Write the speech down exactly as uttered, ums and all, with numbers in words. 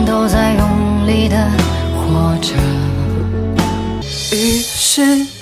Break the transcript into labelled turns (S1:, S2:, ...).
S1: 都在用力的活着。
S2: 于是